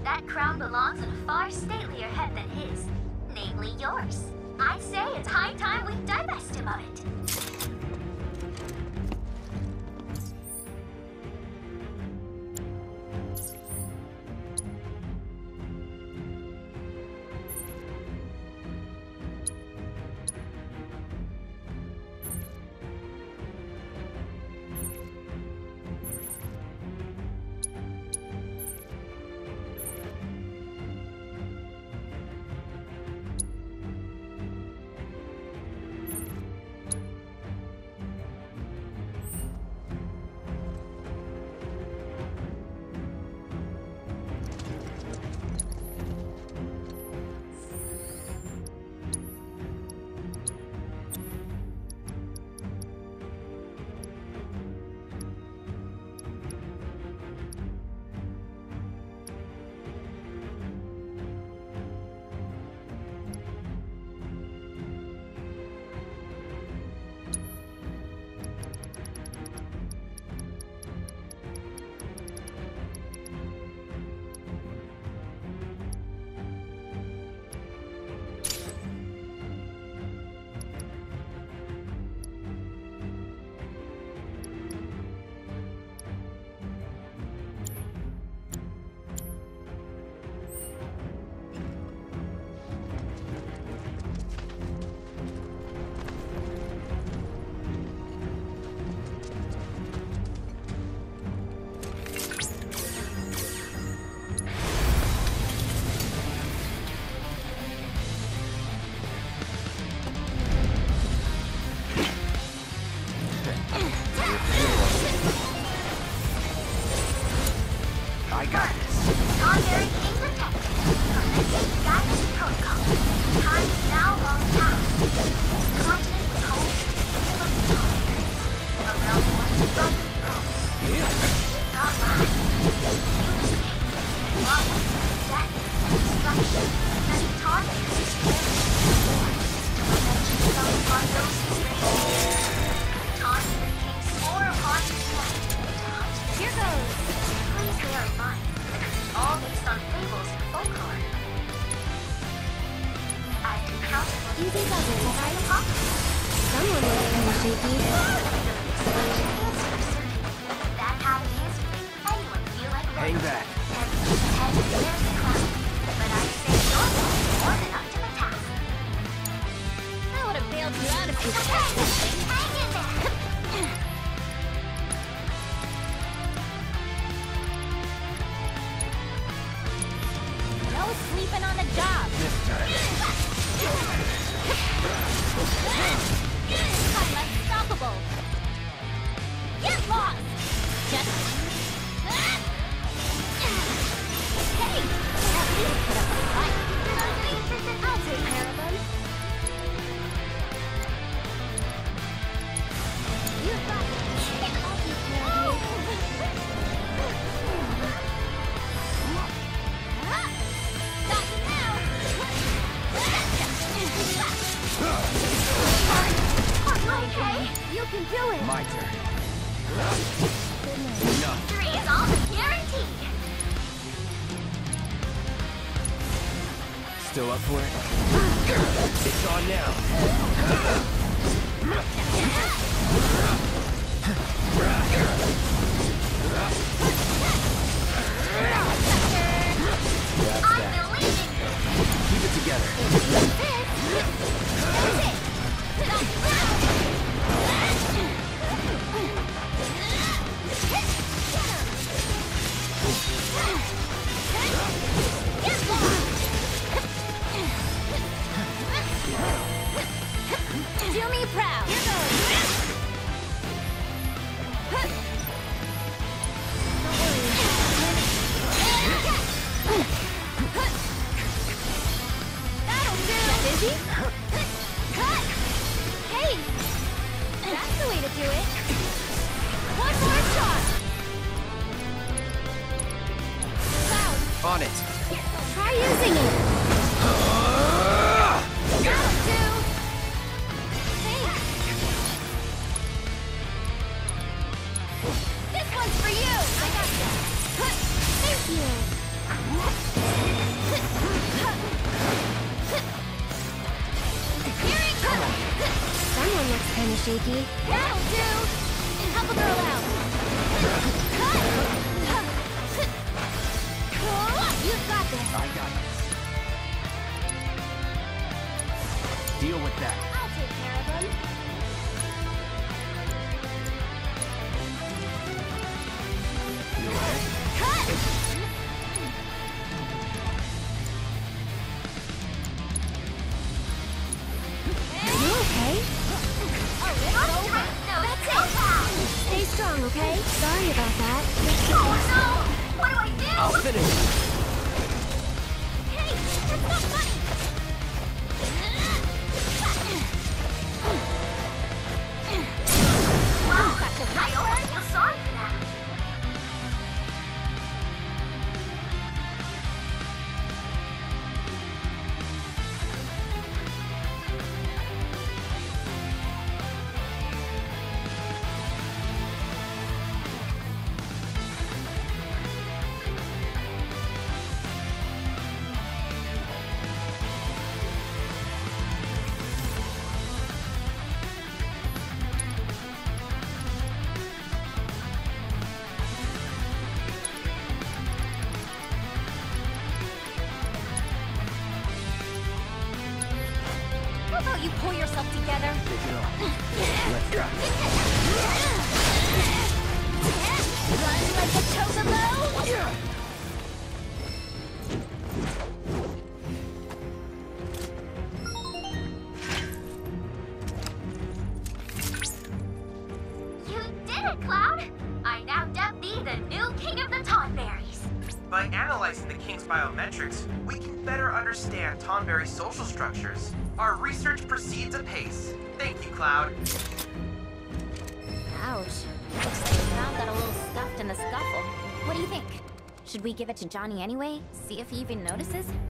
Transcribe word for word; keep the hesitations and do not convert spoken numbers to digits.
That crown belongs in a far statelier head than his, namely yours. I say it's high time we divest him of it. Still up for it? It's on now. Keep it together. Do me proud. That'll do. Busy? Hey, that's the way to do it. One more shot. Cloud. On it. Try using it. That'll do. This one's for you! I got that. Thank you! Someone looks kinda shaky. That'll do! Help a girl out! You've got this! I got this. Deal with that. I'll take care of him. You okay? You okay? No, that's it! Stay strong, okay? Sorry about that. Oh no! What do I do? I'll finish. Hey, that's not funny! Wow, I almost feel sorry for that. How about you pull yourself together? Take it off. Let's try. Run like a chocobo? Yeah. You did it, Cloud! I now dub thee the new king of the Tonberries. By analyzing the King's biometrics, we can better understand Tonberry's social structures. Our research proceeds apace. Thank you, Cloud. Ouch. Looks like Cloud got a little stuffed in the scuffle. What do you think? Should we give it to Johnny anyway? See if he even notices?